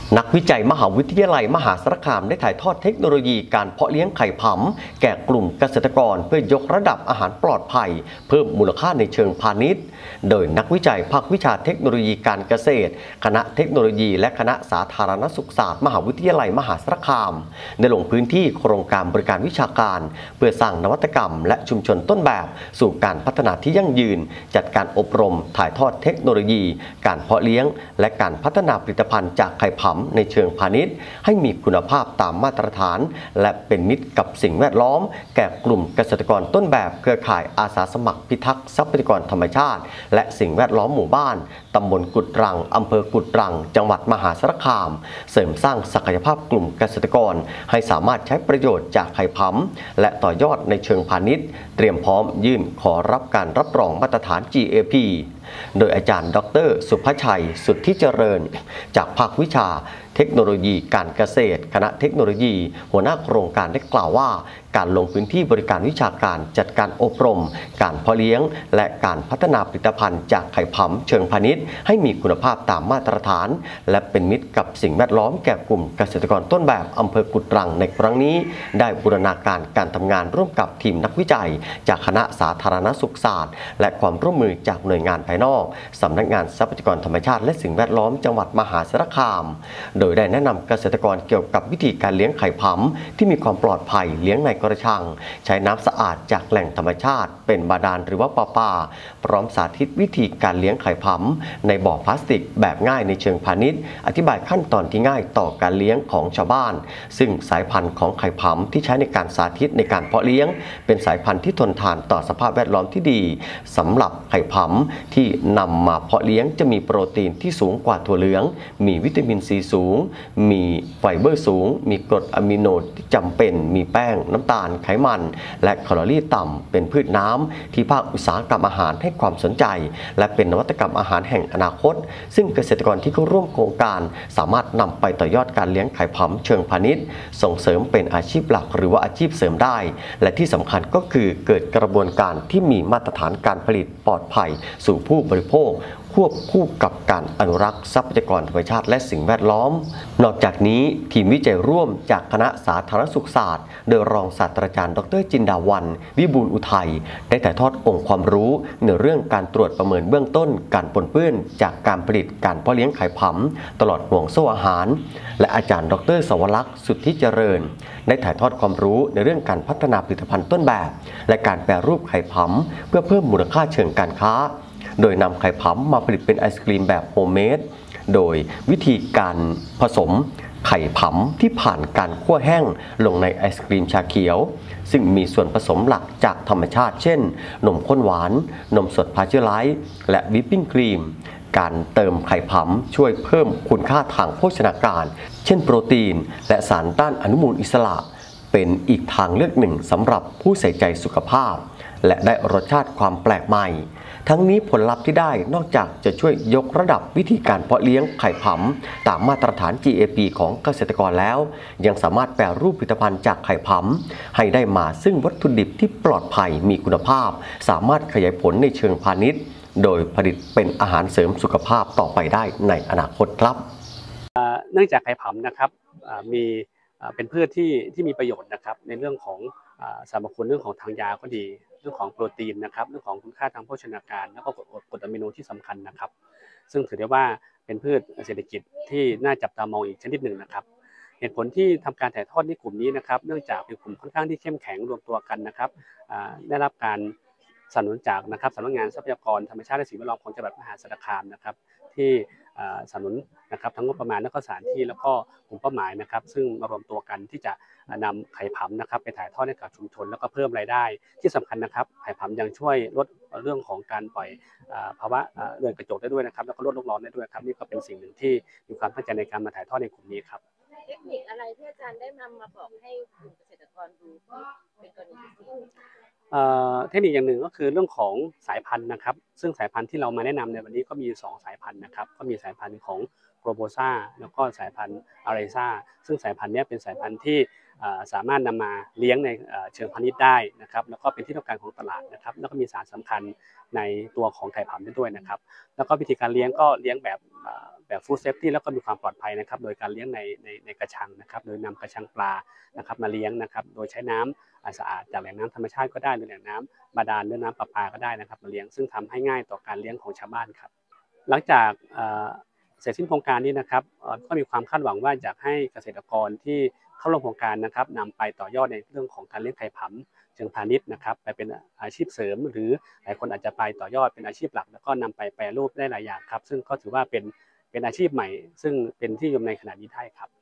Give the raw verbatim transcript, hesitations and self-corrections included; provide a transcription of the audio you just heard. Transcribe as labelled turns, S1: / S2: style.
S1: นักวิจัยมหาวิทยาลัยมหาสารคามได้ถ่ายทอดเทคโนโลยีการเพาะเลี้ยงไข่ผำแก่กลุ่มเกษตรกรเพื่อยกระดับอาหารปลอดภัยเพิ่มมูลค่าในเชิงพาณิชย์โดยนักวิจัยภาควิชาเทคโนโลยีการเกษตรคณะเทคโนโลยีและคณะสาธารณสุขศาสตร์มหาวิทยาลัยมหาสารคามได้ลงพื้นที่โครงการบริการวิชาการเพื่อสร้างนวัตกรรมและชุมชนต้นแบบสู่การพัฒนาที่ยั่งยืนจัดการอบรมถ่ายทอดเทคโนโลยีการเพาะเลี้ยงและการพัฒนาผลิตภัณฑ์จากไข่ผำในเชิงพาณิชย์ให้มีคุณภาพตามมาตรฐานและเป็นมิตรกับสิ่งแวดล้อมแก่กลุ่มเกษตรกรต้นแบบเครือข่ายอาสาสมัครพิทักษ์ทรัพยากรธรรมชาติและสิ่งแวดล้อมหมู่บ้านตำบลกุดรังอำเภอกุดรังจังหวัดมหาสารคามเสริมสร้างศักยภาพกลุ่มเกษตรกรให้สามารถใช้ประโยชน์จากไข่ผำและต่อยอดในเชิงพาณิชย์เตรียมพร้อมยื่นขอรับการรับรองมาตรฐาน จี เอ พี โดยอาจารย์ดร.สุภชัยสุทธิเจริญจากภาควิชาเทคโนโลยีการเกษตรคณะเทคโนโลยีหัวหน้าโครงการได้กล่าวว่าการลงพื้นที่บริการวิชาการจัดการอบรมการเพาะเลี้ยงและการพัฒนาผลิตภัณฑ์จากไข่ผำเชิงพาณิชย์ให้มีคุณภาพตามมาตรฐานและเป็นมิตรกับสิ่งแวดล้อมแก่กลุ่มเกษตรกรต้นแบบอำเภอกุดรังในครั้งนี้ได้บูรณาการการทำงานร่วมกับทีมนักวิจัยจากคณะสาธารณสุขศาสตร์และความร่วมมือจากหน่วยงานภายนอกสำนักงานทรัพยากรธรรมชาติและสิ่งแวดล้อมจังหวัดมหาสารคามโดยได้แนะนำเกษตรกรเกี่ยวกับวิธีการเลี้ยงไข่ผำที่มีความปลอดภัยเลี้ยงในกระชังใช้น้ำสะอาดจากแหล่งธรรมชาติเป็นบาดาลหรือว่าปลาปาพร้อมสาธิตวิธีการเลี้ยงไข่ผำในบ่อพลาสติกแบบง่ายในเชิงพาณิชย์อธิบายขั้นตอนที่ง่ายต่อการเลี้ยงของชาวบ้านซึ่งสายพันธุ์ของไข่ผำที่ใช้ในการสาธิตในการเพาะเลี้ยงเป็นสายพันธุ์ที่ทนทานต่อสภาพแวดล้อมที่ดีสำหรับไข่ผำที่นำมาเพาะเลี้ยงจะมีโปรตีนที่สูงกว่าถั่วเหลืองมีวิตามินซีสูงมีไฟเบอร์สูงมีกรดอะมิโนที่จำเป็นมีแป้งน้ำตาลไขมันและแคลอรี่ต่ำเป็นพืชน้ำที่ภาคอุตสาหกรรมอาหารให้ความสนใจและเป็นนวัตกรรมอาหารแห่งอนาคตซึ่งเกษตรกรที่เข้าร่วมโครงการสามารถนำไปต่อยอดการเลี้ยงไข่ผำเชิงพาณิชย์ส่งเสริมเป็นอาชีพหลักหรือว่าอาชีพเสริมได้และที่สำคัญก็คือเกิดกระบวนการที่มีมาตรฐานการผลิตปลอดภัยสู่ผู้บริโภคควบคู่กับการอนุรักษ์ทรัพยากรธรรมชาติและสิ่งแวดล้อมนอกจากนี้ทีมวิจัยร่วมจากคณะสาธารณสุขศาสตร์โดยรองศาสตราจารย์ดร.จินดาวันวิบูลย์อุทัยได้ถ่ายทอดองค์ความรู้ในเรื่องการตรวจประเมินเบื้องต้นการปนเปื้อนจากการผลิตการเพาะเลี้ยงไข่ผำตลอดห่วงโซ่อาหารและอาจารย์ดร.สวรักษ์สุทธิเจริญได้ถ่ายทอดความรู้ในเรื่องการพัฒนาผลิตภัณฑ์ต้นแบบและการแปรรูปไข่ผำเพื่อเพิ่มมูลค่าเชิงการค้าโดยนำไข่ผำมาผลิตเป็นไอศกรีมแบบโฮมเมดโดยวิธีการผสมไข่ผำที่ผ่านการคั่วแห้งลงในไอศกรีมชาเขียวซึ่งมีส่วนผสมหลักจากธรรมชาติเช่นนมข้นหวานนมสดพาสเจอร์ไลซ์และวิปปิ้งครีมการเติมไข่ผำช่วยเพิ่มคุณค่าทางโภชนาการเช่นโปรตีนและสารต้านอนุมูลอิสระเป็นอีกทางเลือกหนึ่งสำหรับผู้ใส่ใจสุขภาพและได้รสชาติความแปลกใหม่ทั้งนี้ผลลัพธ์ที่ได้นอกจากจะช่วยยกระดับวิธีการเพาะเลี้ยงไข่ผำตามมาตรฐาน จี เอ พี ของเกษตรกรแล้วยังสามารถแปรรูปผลิตภัณฑ์จากไข่ผำให้ได้มาซึ่งวัตถุดิบที่ปลอดภัยมีคุณภาพสามารถขยายผลในเชิงพาณิชย์โดยผลิตเป็นอาหารเสริมสุขภาพต่อไปได้ในอนาคตครับ
S2: เนื่องจากไข่ผำนะครับมีเป็นพืชที่ที่มีประโยชน์นะครับในเรื่องของสรรพคุณเรื่องของทางยาก็ดีเรื่องของโปรตีนนะครับเรื่องของคุณค่าทางโภชนาการแล้วก็กรดอะมิโนที่สำคัญนะครับซึ่งถือได้ว่าเป็นพืชเศรษฐกิจที่น่าจับตามองอีกชนิดหนึ่งนะครับเหตุผลที่ทำการถ่ายทอดในกลุ่มนี้นะครับเนื่องจากเป็นกลุ่มค่อนข้างที่เข้มแข็งรวมตัวกันนะครับได้รับการสนับสนุนจากนะครับสำนักงานทรัพยากรธรรมชาติและสิ่งแวดล้อมของจังหวัดมหาสารคามนะครับที่สนับสนุนนะครับทั้งงบประมาณและก็สถานที่แล้วก็กลุ่มเป้าหมายนะครับซึ่งมารวมตัวกันที่จะนำไข่ผำนะครับไปถ่ายทอดให้กับชุมชนแล้วก็เพิ่มรายได้ที่สำคัญนะครับไข่ผำยังช่วยลดเรื่องของการปล่อยภาวะเรือนกระจกได้ด้วยนะครับแล้วก็ลดโลกร้อนได้ด้วยครับนี่ก็เป็นสิ่งหนึ่งที่มีความตั้งใจในการมาถ่ายทอดในกลุ่มนี้ครับ
S3: เทคนิคอะไรที่อาจารย์ได้นำมาบอกให้กลุ่มเกษตรกรดูเป็นกรณีพิเศษ
S2: เทคนิคอย่างหนึ่งก็คือเรื่องของสายพันธุ์นะครับซึ่งสายพันธุ์ที่เรามาแนะนำในวันนี้ก็มีสองสายพันธุ์นะครับก็มีสายพันธุ์ของโปรโบซาแล้วก็สายพันธุ์อาริซาซึ่งสายพันธุ์นี้เป็นสายพันธุ์ที่สามารถนำมาเลี้ยงในเชิงพาณิชย์ได้นะครับแล้วก็เป็นที่ต้องการของตลาดนะครับแล้วก็มีสารสำคัญในตัวของไข่ผำด้วยนะครับแล้วก็วิธีการเลี้ยงก็เลี้ยงแบบแบบฟู้ดเซฟตี้แล้วก็มีความปลอดภัยนะครับโดยการเลี้ยงในในในกระชังนะครับโดยนำกระชังปลานะครับมาเลี้ยงนะครับโดยใช้น้ำสะอาดจากแหล่งน้ำธรรมชาติก็ได้หรือแหล่งน้ำบาดาลหรือน้ำประปาก็ได้นะครับมาเลี้ยงซึ่งทำให้ง่ายต่อการเลี้ยงของชาวบ้านครับหลังจากเสร็จสิ้นโครงการนี้นะครับก็มีความคาดหวังว่าอยากให้เกษตรกรที่เข้าร่วมโครงการนะครับนำไปต่อยอดในเรื่องของการเลี้ยงไข่ผำเชิงพาณิชย์นะครับไปเป็นอาชีพเสริมหรือหลายคนอาจจะไปต่อยอดเป็นอาชีพหลักแล้วก็นำไปแปรรูปได้หลายอย่างครับซึ่งก็ถือว่าเป็นเป็นอาชีพใหม่ซึ่งเป็นที่นิยมในขณะนี้ได้ครับ